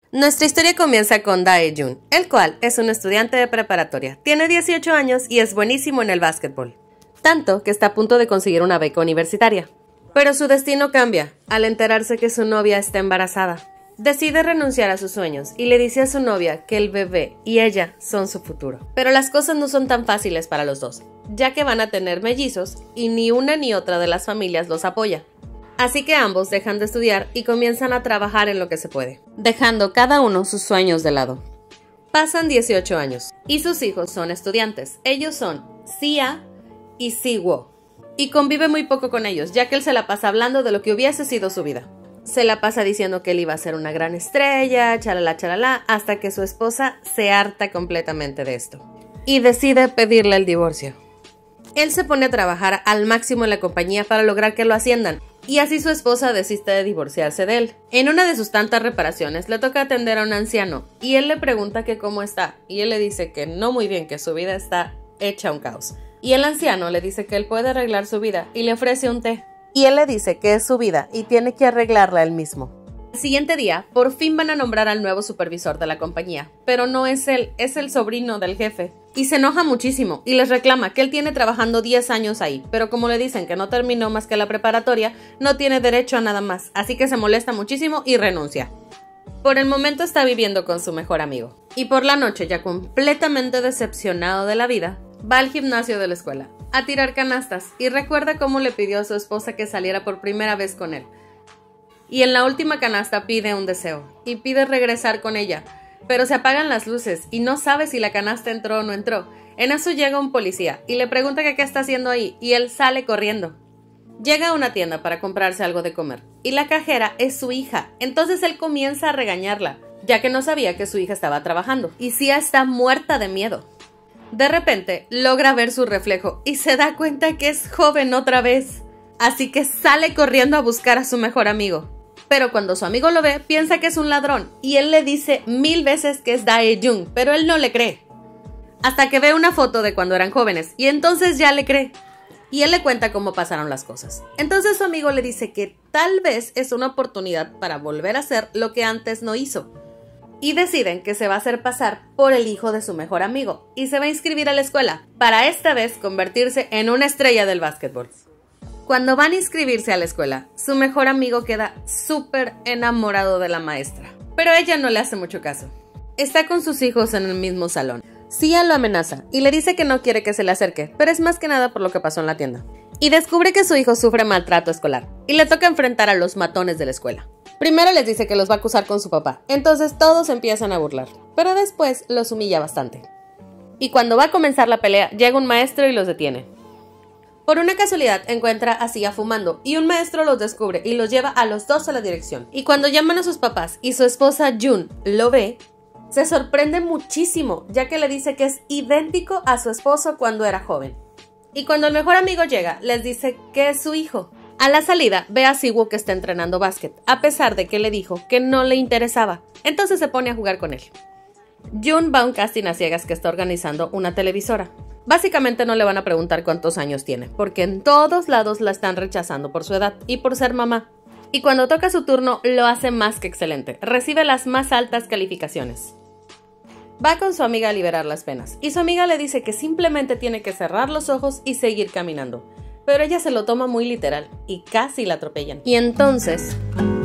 Nuestra historia comienza con Dae-jun, el cual es un estudiante de preparatoria, tiene 18 años y es buenísimo en el básquetbol, tanto que está a punto de conseguir una beca universitaria. Pero su destino cambia al enterarse que su novia está embarazada. Decide renunciar a sus sueños y le dice a su novia que el bebé y ella son su futuro. Pero las cosas no son tan fáciles para los dos, ya que van a tener mellizos y ni una ni otra de las familias los apoya. Así que ambos dejan de estudiar y comienzan a trabajar en lo que se puede, dejando cada uno sus sueños de lado. Pasan 18 años y sus hijos son estudiantes. Ellos son Sia y Siwo, y convive muy poco con ellos, ya que él se la pasa hablando de lo que hubiese sido su vida. Se la pasa diciendo que él iba a ser una gran estrella, chalala chalala, hasta que su esposa se harta completamente de esto y decide pedirle el divorcio. Él se pone a trabajar al máximo en la compañía para lograr que lo asciendan, y así su esposa desiste de divorciarse de él. En una de sus tantas reparaciones le toca atender a un anciano y él le pregunta que cómo está, y él le dice que no muy bien, que su vida está hecha un caos. Y el anciano le dice que él puede arreglar su vida y le ofrece un té. Y él le dice que es su vida y tiene que arreglarla él mismo. El siguiente día, por fin van a nombrar al nuevo supervisor de la compañía, pero no es él, es el sobrino del jefe. Y se enoja muchísimo y les reclama que él tiene trabajando 10 años ahí, pero como le dicen que no terminó más que la preparatoria, no tiene derecho a nada más, así que se molesta muchísimo y renuncia. Por el momento está viviendo con su mejor amigo. Y por la noche, ya completamente decepcionado de la vida, va al gimnasio de la escuela a tirar canastas y recuerda cómo le pidió a su esposa que saliera por primera vez con él. Y en la última canasta pide un deseo y pide regresar con ella, pero se apagan las luces y no sabe si la canasta entró o no entró. En eso llega un policía y le pregunta que qué está haciendo ahí y él sale corriendo. Llega a una tienda para comprarse algo de comer y la cajera es su hija, entonces él comienza a regañarla, ya que no sabía que su hija estaba trabajando y Sia está muerta de miedo. De repente logra ver su reflejo y se da cuenta que es joven otra vez, así que sale corriendo a buscar a su mejor amigo. Pero cuando su amigo lo ve, piensa que es un ladrón y él le dice 1000 veces que es Dae-jun, pero él no le cree. Hasta que ve una foto de cuando eran jóvenes y entonces ya le cree. Y él le cuenta cómo pasaron las cosas. Entonces su amigo le dice que tal vez es una oportunidad para volver a hacer lo que antes no hizo. Y deciden que se va a hacer pasar por el hijo de su mejor amigo y se va a inscribir a la escuela para esta vez convertirse en una estrella del básquetbol. Cuando van a inscribirse a la escuela, su mejor amigo queda súper enamorado de la maestra, pero ella no le hace mucho caso. Está con sus hijos en el mismo salón. Sia lo amenaza y le dice que no quiere que se le acerque, pero es más que nada por lo que pasó en la tienda. Y descubre que su hijo sufre maltrato escolar y le toca enfrentar a los matones de la escuela. Primero les dice que los va a acusar con su papá, entonces todos empiezan a burlar, pero después los humilla bastante. Y cuando va a comenzar la pelea, llega un maestro y los detiene. Por una casualidad encuentra a Sia fumando y un maestro los descubre y los lleva a los dos a la dirección. Y cuando llaman a sus papás y su esposa Jun lo ve, se sorprende muchísimo, ya que le dice que es idéntico a su esposo cuando era joven. Y cuando el mejor amigo llega, les dice que es su hijo. A la salida, ve a Siwo que está entrenando básquet, a pesar de que le dijo que no le interesaba. Entonces se pone a jugar con él. Jun va a un casting a ciegas que está organizando una televisora. Básicamente no le van a preguntar cuántos años tiene, porque en todos lados la están rechazando por su edad y por ser mamá. Y cuando toca su turno, lo hace más que excelente. Recibe las más altas calificaciones. Va con su amiga a liberar las penas, y su amiga le dice que simplemente tiene que cerrar los ojos y seguir caminando. Pero ella se lo toma muy literal, y casi la atropellan. Y entonces...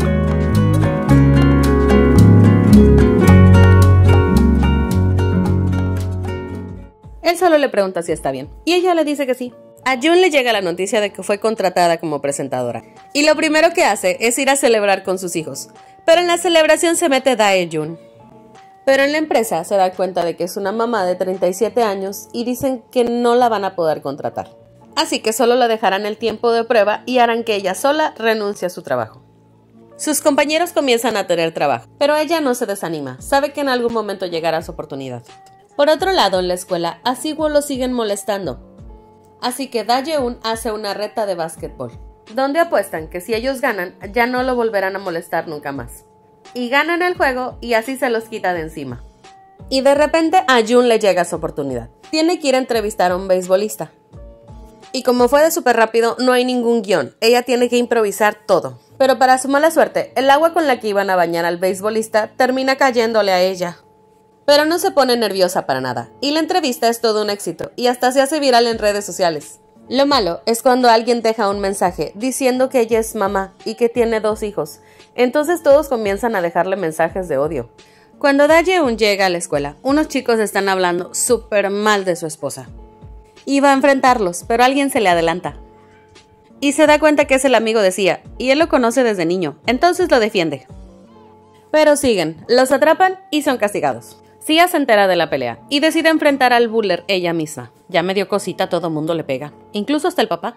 él solo le pregunta si está bien, y ella le dice que sí. A Jun le llega la noticia de que fue contratada como presentadora, y lo primero que hace es ir a celebrar con sus hijos, pero en la celebración se mete Dae-jun. Pero en la empresa se da cuenta de que es una mamá de 37 años y dicen que no la van a poder contratar. Así que solo la dejarán el tiempo de prueba y harán que ella sola renuncie a su trabajo. Sus compañeros comienzan a tener trabajo, pero ella no se desanima, sabe que en algún momento llegará su oportunidad. Por otro lado, en la escuela, a Siwo lo siguen molestando. Así que Dae-jun hace una reta de básquetbol, donde apuestan que si ellos ganan, ya no lo volverán a molestar nunca más. Y ganan el juego y así se los quita de encima. Y de repente a Jun le llega su oportunidad. Tiene que ir a entrevistar a un beisbolista. Y como fue de súper rápido, no hay ningún guión. Ella tiene que improvisar todo. Pero para su mala suerte, el agua con la que iban a bañar al beisbolista termina cayéndole a ella. Pero no se pone nerviosa para nada, y la entrevista es todo un éxito, y hasta se hace viral en redes sociales. Lo malo es cuando alguien deja un mensaje diciendo que ella es mamá y que tiene 2 hijos. Entonces todos comienzan a dejarle mensajes de odio. Cuando Dae-Jeon llega a la escuela, unos chicos están hablando súper mal de su esposa. Iba a enfrentarlos, pero alguien se le adelanta. Y se da cuenta que es el amigo de Sia, y él lo conoce desde niño, entonces lo defiende. Pero siguen, los atrapan y son castigados. Sia se entera de la pelea y decide enfrentar al buller ella misma. Ya me dio cosita, todo mundo le pega, incluso hasta el papá.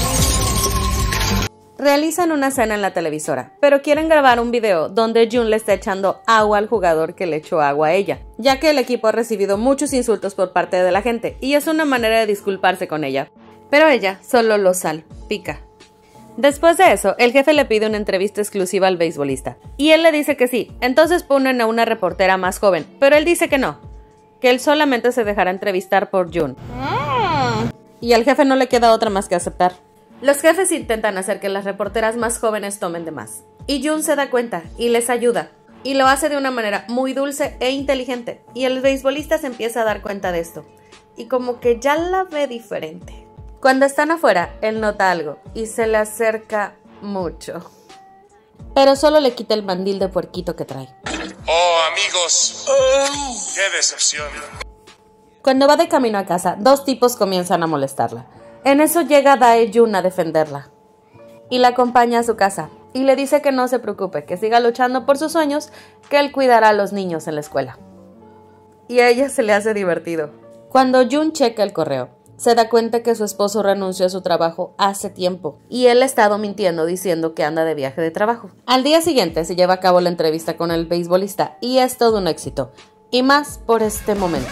Realizan una cena en la televisora, pero quieren grabar un video donde Jun le está echando agua al jugador que le echó agua a ella, ya que el equipo ha recibido muchos insultos por parte de la gente y es una manera de disculparse con ella. Pero ella solo lo salpica. Después de eso, el jefe le pide una entrevista exclusiva al beisbolista, y él le dice que sí, entonces ponen a una reportera más joven, pero él dice que no, que él solamente se dejará entrevistar por Jun. Y al jefe no le queda otra más que aceptar. Los jefes intentan hacer que las reporteras más jóvenes tomen de más, y Jun se da cuenta y les ayuda, y lo hace de una manera muy dulce e inteligente, y el beisbolista se empieza a dar cuenta de esto, y como que ya la ve diferente. Cuando están afuera, él nota algo y se le acerca mucho. Pero solo le quita el mandil de puerquito que trae. ¡Oh, amigos! ¡Qué decepción! Cuando va de camino a casa, 2 tipos comienzan a molestarla. En eso llega Dae-Jun a defenderla. Y la acompaña a su casa. Y le dice que no se preocupe, que siga luchando por sus sueños, que él cuidará a los niños en la escuela. Y a ella se le hace divertido. Cuando Jun checa el correo, se da cuenta que su esposo renunció a su trabajo hace tiempo y él ha estado mintiendo diciendo que anda de viaje de trabajo. Al día siguiente se lleva a cabo la entrevista con el beisbolista y es todo un éxito, y más por este momento.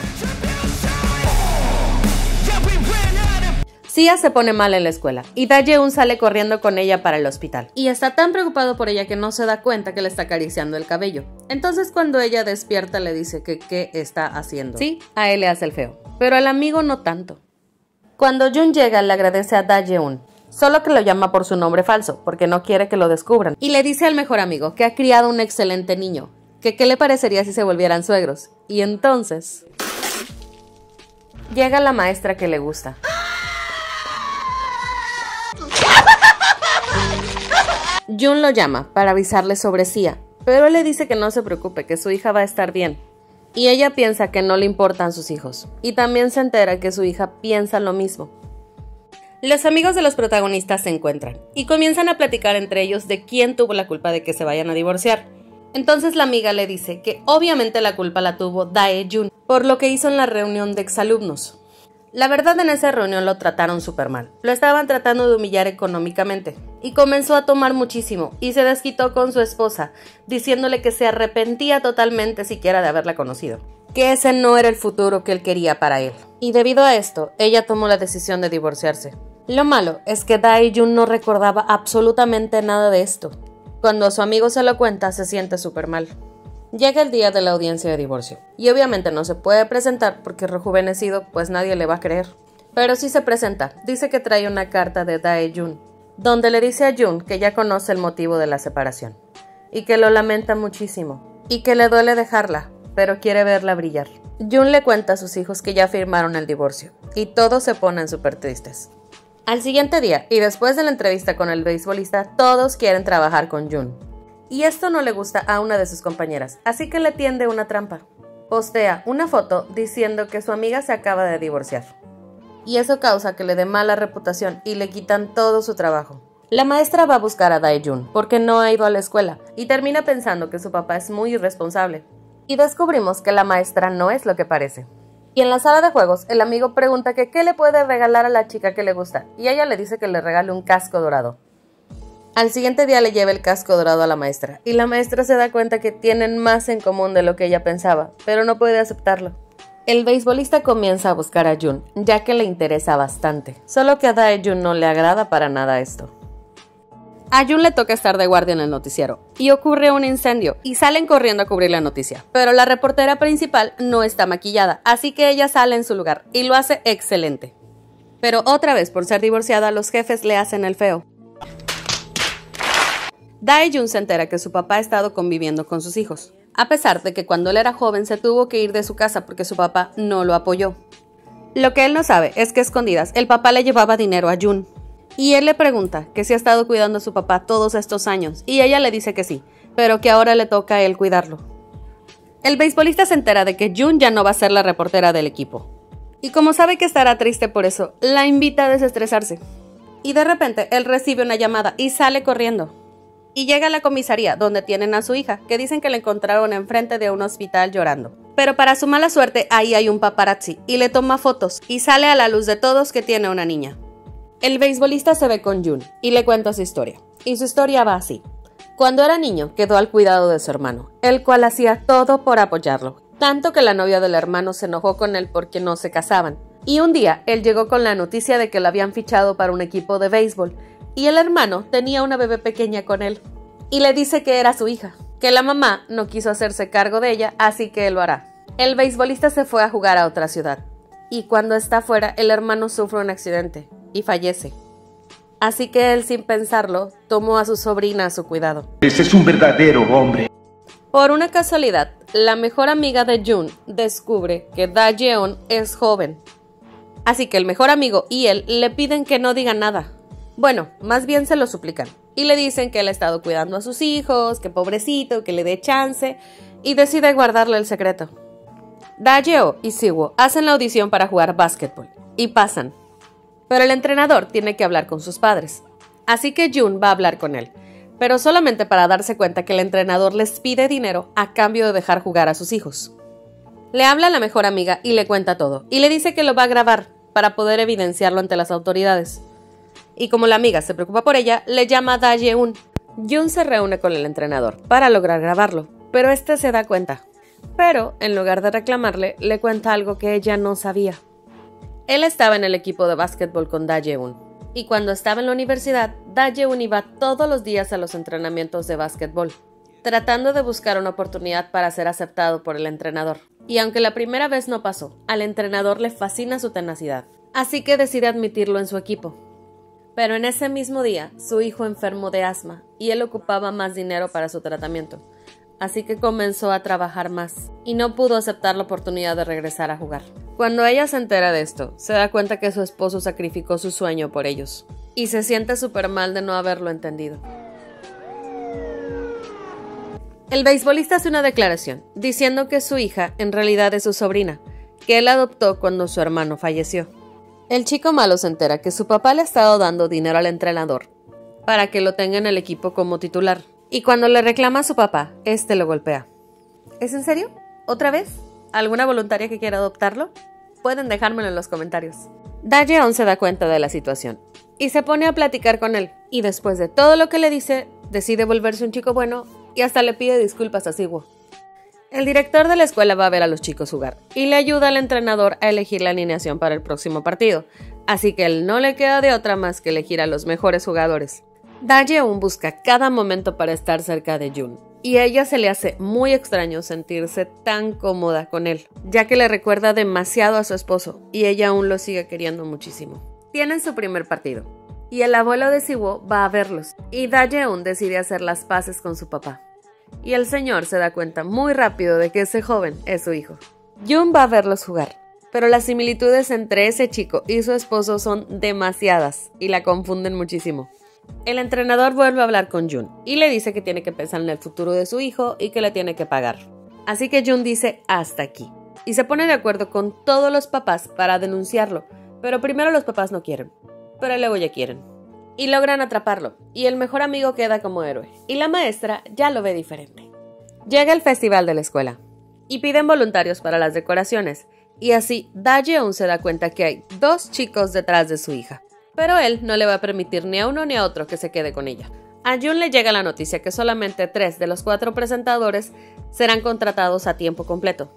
Sia se pone mal en la escuela y Dae-Jeon sale corriendo con ella para el hospital y está tan preocupado por ella que no se da cuenta que le está acariciando el cabello. Entonces cuando ella despierta le dice que qué está haciendo. Sí, a él le hace el feo, pero al amigo no tanto. Cuando Jun llega, le agradece a Dae-Jeon, solo que lo llama por su nombre falso, porque no quiere que lo descubran. Y le dice al mejor amigo que ha criado un excelente niño, que qué le parecería si se volvieran suegros. Y entonces llega la maestra que le gusta. Jun lo llama para avisarle sobre Sia, pero él le dice que no se preocupe, que su hija va a estar bien. Y ella piensa que no le importan sus hijos, y también se entera que su hija piensa lo mismo. Los amigos de los protagonistas se encuentran, y comienzan a platicar entre ellos de quién tuvo la culpa de que se vayan a divorciar. Entonces la amiga le dice que obviamente la culpa la tuvo Dae-Jun, por lo que hizo en la reunión de exalumnos. La verdad, en esa reunión lo trataron súper mal, lo estaban tratando de humillar económicamente, y comenzó a tomar muchísimo, y se desquitó con su esposa, diciéndole que se arrepentía totalmente siquiera de haberla conocido, que ese no era el futuro que él quería para él, y debido a esto, ella tomó la decisión de divorciarse. Lo malo es que Dae-Jun no recordaba absolutamente nada de esto. Cuando su amigo se lo cuenta, se siente súper mal. Llega el día de la audiencia de divorcio, y obviamente no se puede presentar porque rejuvenecido, pues nadie le va a creer. Pero sí se presenta, dice que trae una carta de Dae-Jun, donde le dice a Jun que ya conoce el motivo de la separación, y que lo lamenta muchísimo, y que le duele dejarla, pero quiere verla brillar. Jun le cuenta a sus hijos que ya firmaron el divorcio, y todos se ponen súper tristes. Al siguiente día, y después de la entrevista con el beisbolista, todos quieren trabajar con Jun. Y esto no le gusta a una de sus compañeras, así que le tiende una trampa. Postea una foto diciendo que su amiga se acaba de divorciar. Y eso causa que le dé mala reputación y le quitan todo su trabajo. La maestra va a buscar a Dae-Jun porque no ha ido a la escuela y termina pensando que su papá es muy irresponsable. Y descubrimos que la maestra no es lo que parece. Y en la sala de juegos, el amigo pregunta que qué le puede regalar a la chica que le gusta, y ella le dice que le regale un casco dorado. Al siguiente día le lleva el casco dorado a la maestra, y la maestra se da cuenta que tienen más en común de lo que ella pensaba, pero no puede aceptarlo. El beisbolista comienza a buscar a Jun, ya que le interesa bastante, solo que a Dae-Jun no le agrada para nada esto. A Jun le toca estar de guardia en el noticiero, y ocurre un incendio, y salen corriendo a cubrir la noticia, pero la reportera principal no está maquillada, así que ella sale en su lugar, y lo hace excelente. Pero otra vez, por ser divorciada, los jefes le hacen el feo. Dae-jun se entera que su papá ha estado conviviendo con sus hijos, a pesar de que cuando él era joven se tuvo que ir de su casa porque su papá no lo apoyó. Lo que él no sabe es que a escondidas el papá le llevaba dinero a Jun, y él le pregunta que si ha estado cuidando a su papá todos estos años, y ella le dice que sí, pero que ahora le toca a él cuidarlo. El beisbolista se entera de que Jun ya no va a ser la reportera del equipo, y como sabe que estará triste por eso, la invita a desestresarse. Y de repente él recibe una llamada y sale corriendo. Y llega a la comisaría donde tienen a su hija, que dicen que la encontraron enfrente de un hospital llorando. Pero para su mala suerte, ahí hay un paparazzi y le toma fotos y sale a la luz de todos que tiene una niña. El beisbolista se ve con Jun y le cuenta su historia. Y su historia va así. Cuando era niño, quedó al cuidado de su hermano, el cual hacía todo por apoyarlo. Tanto que la novia del hermano se enojó con él porque no se casaban. Y un día, él llegó con la noticia de que lo habían fichado para un equipo de béisbol. Y el hermano tenía una bebé pequeña con él. Y le dice que era su hija, que la mamá no quiso hacerse cargo de ella, así que él lo hará. El beisbolista se fue a jugar a otra ciudad. Y cuando está fuera, el hermano sufre un accidente y fallece. Así que él, sin pensarlo, tomó a su sobrina a su cuidado. Ese es un verdadero hombre. Por una casualidad, la mejor amiga de Jun descubre que Dae-jeon es joven. Así que el mejor amigo y él le piden que no diga nada. Bueno, más bien se lo suplican. Y le dicen que él ha estado cuidando a sus hijos, que pobrecito, que le dé chance, y decide guardarle el secreto. Dae-jeo y Siwoo hacen la audición para jugar básquetbol, y pasan. Pero el entrenador tiene que hablar con sus padres. Así que Jun va a hablar con él, pero solamente para darse cuenta que el entrenador les pide dinero a cambio de dejar jugar a sus hijos. Le habla a la mejor amiga y le cuenta todo, y le dice que lo va a grabar para poder evidenciarlo ante las autoridades. Y como la amiga se preocupa por ella, le llama a Dae-jeon. Jun se reúne con el entrenador para lograr grabarlo, pero este se da cuenta. Pero, en lugar de reclamarle, le cuenta algo que ella no sabía. Él estaba en el equipo de básquetbol con Dae-jeon, y cuando estaba en la universidad, Dae-jeon iba todos los días a los entrenamientos de básquetbol, tratando de buscar una oportunidad para ser aceptado por el entrenador. Y aunque la primera vez no pasó, al entrenador le fascina su tenacidad, así que decide admitirlo en su equipo. Pero en ese mismo día, su hijo enfermó de asma y él ocupaba más dinero para su tratamiento, así que comenzó a trabajar más y no pudo aceptar la oportunidad de regresar a jugar. Cuando ella se entera de esto, se da cuenta que su esposo sacrificó su sueño por ellos y se siente súper mal de no haberlo entendido. El beisbolista hace una declaración diciendo que su hija en realidad es su sobrina, que él adoptó cuando su hermano falleció. El chico malo se entera que su papá le ha estado dando dinero al entrenador para que lo tenga en el equipo como titular. Y cuando le reclama a su papá, este lo golpea. ¿Es en serio? ¿Otra vez? ¿Alguna voluntaria que quiera adoptarlo? Pueden dejármelo en los comentarios. Dae-jeon se da cuenta de la situación y se pone a platicar con él. Y después de todo lo que le dice, decide volverse un chico bueno y hasta le pide disculpas a Siwoo. El director de la escuela va a ver a los chicos jugar y le ayuda al entrenador a elegir la alineación para el próximo partido, así que él no le queda de otra más que elegir a los mejores jugadores. Dae-jeon busca cada momento para estar cerca de Jun, y a ella se le hace muy extraño sentirse tan cómoda con él, ya que le recuerda demasiado a su esposo y ella aún lo sigue queriendo muchísimo. Tienen su primer partido, y el abuelo de Siwoo va a verlos, y Dae-jeon decide hacer las paces con su papá. Y el señor se da cuenta muy rápido de que ese joven es su hijo. Jun va a verlos jugar, pero las similitudes entre ese chico y su esposo son demasiadas y la confunden muchísimo. El entrenador vuelve a hablar con Jun y le dice que tiene que pensar en el futuro de su hijo y que le tiene que pagar. Así que Jun dice hasta aquí y se pone de acuerdo con todos los papás para denunciarlo, pero primero los papás no quieren, pero luego ya quieren. Y logran atraparlo, y el mejor amigo queda como héroe, y la maestra ya lo ve diferente. Llega el festival de la escuela, y piden voluntarios para las decoraciones, y así Dae-jeon se da cuenta que hay 2 chicos detrás de su hija, pero él no le va a permitir ni a uno ni a otro que se quede con ella. A Jun le llega la noticia que solamente 3 de los 4 presentadores serán contratados a tiempo completo,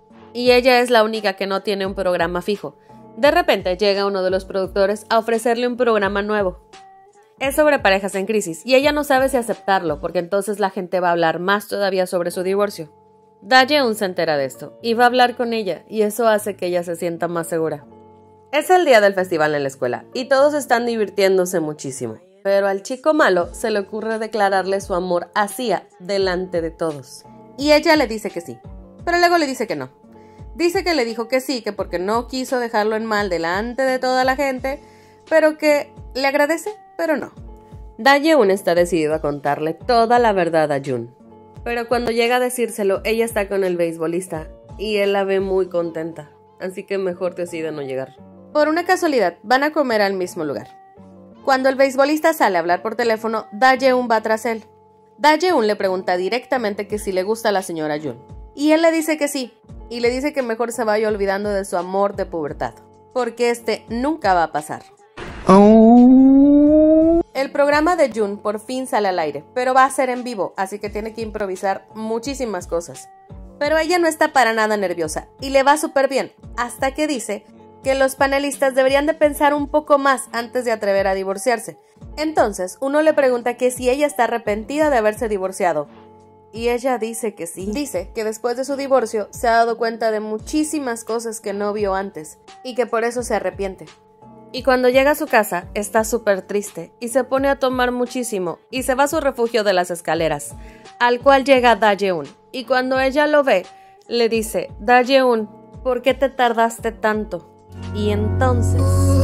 y ella es la única que no tiene un programa fijo. De repente llega uno de los productores a ofrecerle un programa nuevo. Es sobre parejas en crisis y ella no sabe si aceptarlo porque entonces la gente va a hablar más todavía sobre su divorcio. Dae-jeon se entera de esto y va a hablar con ella y eso hace que ella se sienta más segura. Es el día del festival en la escuela y todos están divirtiéndose muchísimo. Pero al chico malo se le ocurre declararle su amor a Sia delante de todos. Y ella le dice que sí, pero luego le dice que no. Dice que le dijo que sí, que porque no quiso dejarlo en mal delante de toda la gente, pero que le agradece, pero no. Dae-Jun está decidido a contarle toda la verdad a Jun. Pero cuando llega a decírselo, ella está con el beisbolista y él la ve muy contenta, así que mejor decide no llegar. Por una casualidad, van a comer al mismo lugar. Cuando el beisbolista sale a hablar por teléfono, Dae-Jun va tras él. Dae-Jun le pregunta directamente que si le gusta a la señora Jun. Y él le dice que sí, y le dice que mejor se vaya olvidando de su amor de pubertad, porque este nunca va a pasar. El programa de Jun por fin sale al aire, pero va a ser en vivo, así que tiene que improvisar muchísimas cosas. Pero ella no está para nada nerviosa, y le va súper bien, hasta que dice que los panelistas deberían de pensar un poco más antes de atrever a divorciarse. Entonces, uno le pregunta que si ella está arrepentida de haberse divorciado. Y ella dice que sí. Dice que después de su divorcio se ha dado cuenta de muchísimas cosas que no vio antes, y que por eso se arrepiente. Y cuando llega a su casa, está súper triste, y se pone a tomar muchísimo, y se va a su refugio de las escaleras, al cual llega Dae-Jun. Y cuando ella lo ve, le dice, Dae-Jun, ¿por qué te tardaste tanto? Y entonces...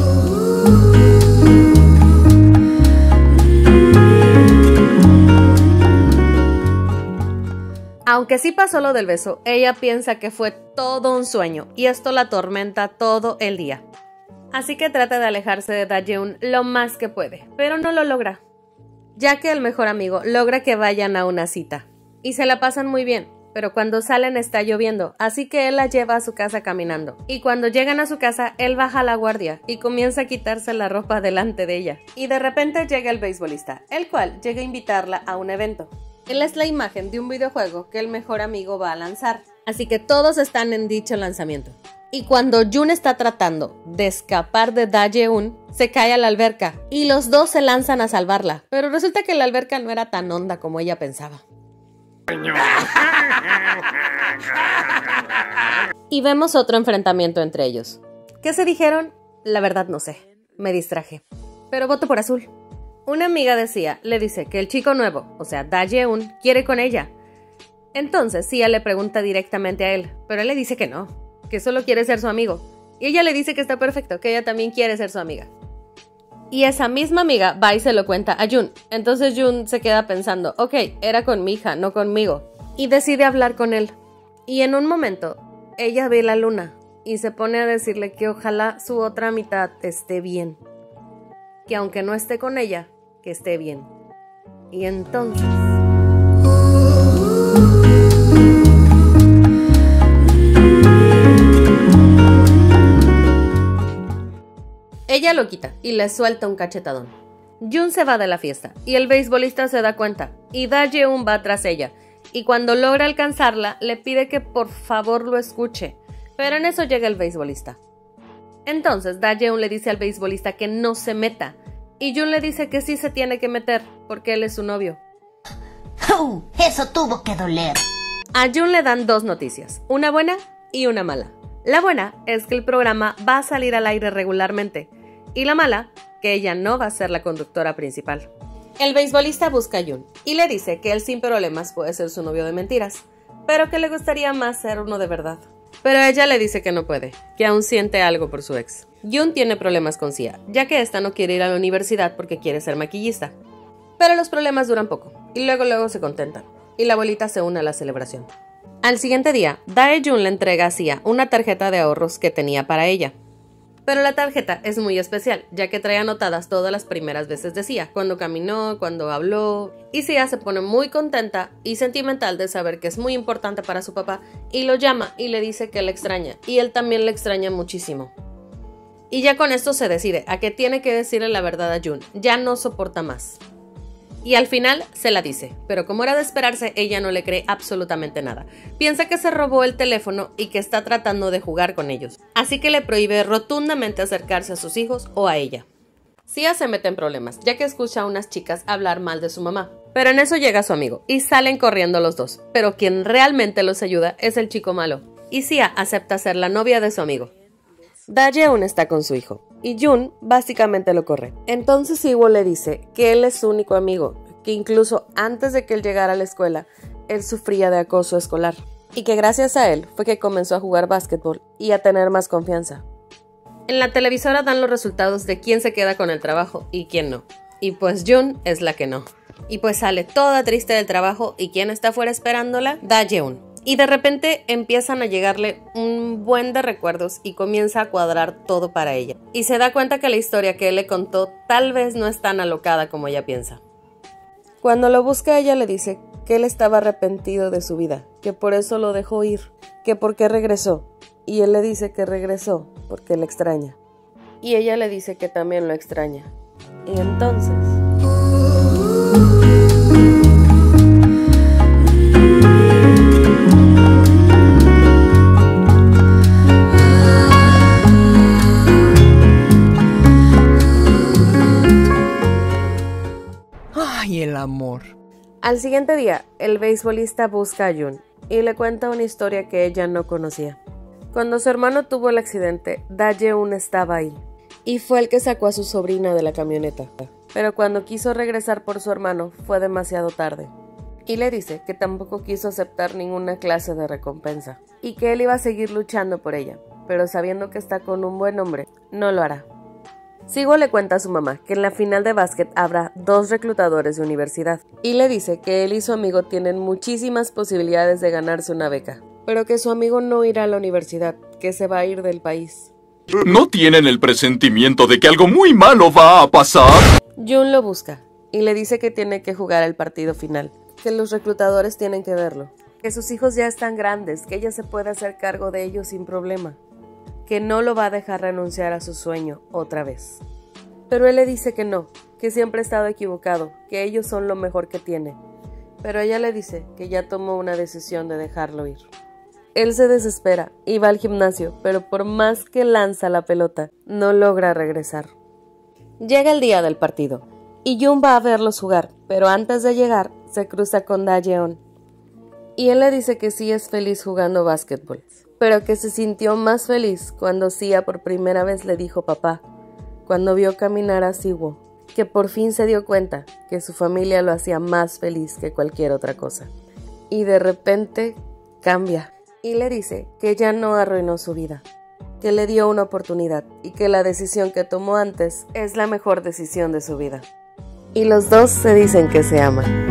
Aunque sí pasó lo del beso, ella piensa que fue todo un sueño, y esto la atormenta todo el día. Así que trata de alejarse de Dae-Jun lo más que puede, pero no lo logra, ya que el mejor amigo logra que vayan a una cita. Y se la pasan muy bien, pero cuando salen está lloviendo, así que él la lleva a su casa caminando. Y cuando llegan a su casa, él baja la guardia y comienza a quitarse la ropa delante de ella. Y de repente llega el beisbolista, el cual llega a invitarla a un evento. Él es la imagen de un videojuego que el mejor amigo va a lanzar, así que todos están en dicho lanzamiento. Y cuando Jun está tratando de escapar de Dae-Jun, se cae a la alberca y los dos se lanzan a salvarla, pero resulta que la alberca no era tan honda como ella pensaba. Y vemos otro enfrentamiento entre ellos. ¿Qué se dijeron? La verdad no sé, me distraje, pero voto por azul. Una amiga le dice que el chico nuevo, o sea Dae-Jun, quiere con ella. Entonces Sia le pregunta directamente a él, pero él le dice que no, que solo quiere ser su amigo. Y ella le dice que está perfecto, que ella también quiere ser su amiga. Y esa misma amiga va y se lo cuenta a Jun. Entonces Jun se queda pensando, ok, era con mi hija, no conmigo. Y decide hablar con él. Y en un momento, ella ve la luna y se pone a decirle que ojalá su otra mitad esté bien. Que aunque no esté con ella, que esté bien. Y entonces... ella lo quita y le suelta un cachetadón. Jun se va de la fiesta y el beisbolista se da cuenta y Dae-Jun va tras ella y cuando logra alcanzarla le pide que por favor lo escuche, pero en eso llega el beisbolista. Entonces Dae-Jun le dice al beisbolista que no se meta y Jun le dice que sí se tiene que meter porque él es su novio. Eso tuvo que doler. A Jun le dan dos noticias, una buena y una mala. La buena es que el programa va a salir al aire regularmente. Y la mala, que ella no va a ser la conductora principal. El beisbolista busca a Jun y le dice que él sin problemas puede ser su novio de mentiras, pero que le gustaría más ser uno de verdad. Pero ella le dice que no puede, que aún siente algo por su ex. Jun tiene problemas con Sia, ya que esta no quiere ir a la universidad porque quiere ser maquillista. Pero los problemas duran poco, y luego se contentan, y la abuelita se une a la celebración. Al siguiente día, Dae-Jun le entrega a Sia una tarjeta de ahorros que tenía para ella. Pero la tarjeta es muy especial, ya que trae anotadas todas las primeras veces de Sia, cuando caminó, cuando habló, y Sia se pone muy contenta y sentimental de saber que es muy importante para su papá, y lo llama y le dice que le extraña, y él también le extraña muchísimo. Y ya con esto se decide a que tiene que decirle la verdad a Jun, ya no soporta más. Y al final se la dice, pero como era de esperarse, ella no le cree absolutamente nada. Piensa que se robó el teléfono y que está tratando de jugar con ellos. Así que le prohíbe rotundamente acercarse a sus hijos o a ella. Sia se mete en problemas, ya que escucha a unas chicas hablar mal de su mamá. Pero en eso llega su amigo y salen corriendo los dos. Pero quien realmente los ayuda es el chico malo. Y Sia acepta ser la novia de su amigo. Dae-jeon está con su hijo, y Jun básicamente lo corre. Entonces Siwoo le dice que él es su único amigo, que incluso antes de que él llegara a la escuela, él sufría de acoso escolar, y que gracias a él fue que comenzó a jugar básquetbol y a tener más confianza. En la televisora dan los resultados de quién se queda con el trabajo y quién no, y pues Jun es la que no. Y pues sale toda triste del trabajo, y ¿quién está afuera esperándola? Dae-jeon. Y de repente empiezan a llegarle un buen de recuerdos y comienza a cuadrar todo para ella. Y se da cuenta que la historia que él le contó tal vez no es tan alocada como ella piensa. Cuando lo busca, ella le dice que él estaba arrepentido de su vida, que por eso lo dejó ir, que por qué regresó. Y él le dice que regresó porque le extraña. Y ella le dice que también lo extraña. Y entonces... ¡Ay, el amor! Al siguiente día, el beisbolista busca a Jun y le cuenta una historia que ella no conocía. Cuando su hermano tuvo el accidente, Dae-jeon estaba ahí y fue el que sacó a su sobrina de la camioneta. Pero cuando quiso regresar por su hermano, fue demasiado tarde. Y le dice que tampoco quiso aceptar ninguna clase de recompensa y que él iba a seguir luchando por ella, pero sabiendo que está con un buen hombre, no lo hará. Siwoo le cuenta a su mamá que en la final de básquet habrá 2 reclutadores de universidad y le dice que él y su amigo tienen muchísimas posibilidades de ganarse una beca, pero que su amigo no irá a la universidad, que se va a ir del país. ¿No tienen el presentimiento de que algo muy malo va a pasar? Jun lo busca y le dice que tiene que jugar el partido final, que los reclutadores tienen que verlo, que sus hijos ya están grandes, que ella se puede hacer cargo de ellos sin problema, que no lo va a dejar renunciar a su sueño otra vez. Pero él le dice que no, que siempre ha estado equivocado, que ellos son lo mejor que tiene. Pero ella le dice que ya tomó una decisión de dejarlo ir. Él se desespera y va al gimnasio, pero por más que lanza la pelota, no logra regresar. Llega el día del partido, y Jun va a verlos jugar, pero antes de llegar, se cruza con Dae-jeon. Y él le dice que sí es feliz jugando básquetbol, pero que se sintió más feliz cuando Sia por primera vez le dijo papá, cuando vio caminar a Siwoo, que por fin se dio cuenta que su familia lo hacía más feliz que cualquier otra cosa. Y de repente cambia y le dice que ya no arruinó su vida, que le dio una oportunidad y que la decisión que tomó antes es la mejor decisión de su vida. Y los dos se dicen que se aman.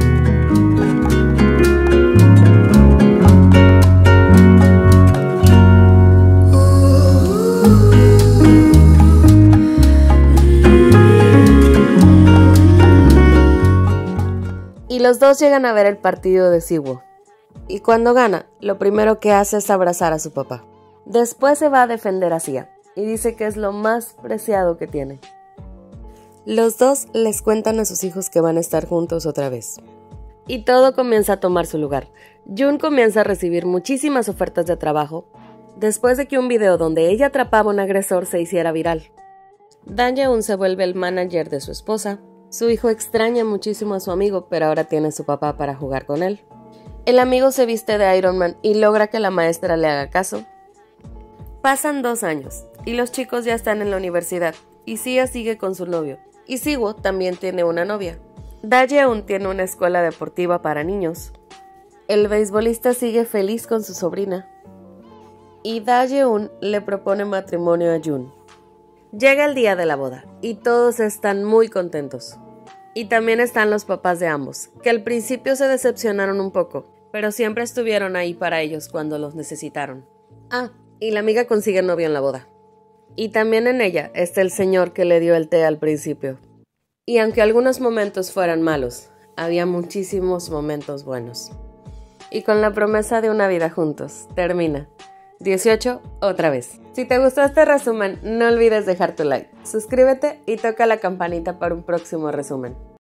Y los dos llegan a ver el partido de Siwoo. Y cuando gana, lo primero que hace es abrazar a su papá. Después se va a defender a Sia y dice que es lo más preciado que tiene. Los dos les cuentan a sus hijos que van a estar juntos otra vez. Y todo comienza a tomar su lugar. Jun comienza a recibir muchísimas ofertas de trabajo después de que un video donde ella atrapaba a un agresor se hiciera viral. Dae-jeon se vuelve el manager de su esposa. Su hijo extraña muchísimo a su amigo, pero ahora tiene a su papá para jugar con él. El amigo se viste de Iron Man y logra que la maestra le haga caso. Pasan 2 años y los chicos ya están en la universidad y Sia sigue con su novio. Y Siwoo también tiene una novia. Dae-jeon tiene una escuela deportiva para niños. El beisbolista sigue feliz con su sobrina. Y Dae-jeon le propone matrimonio a Jun. Llega el día de la boda y todos están muy contentos. Y también están los papás de ambos, que al principio se decepcionaron un poco, pero siempre estuvieron ahí para ellos cuando los necesitaron. Ah, y la amiga consigue novio en la boda. Y también en ella está el señor que le dio el té al principio. Y aunque algunos momentos fueran malos, había muchísimos momentos buenos. Y con la promesa de una vida juntos, termina. 18 otra vez. Si te gustó este resumen, no olvides dejar tu like, suscríbete y toca la campanita para un próximo resumen.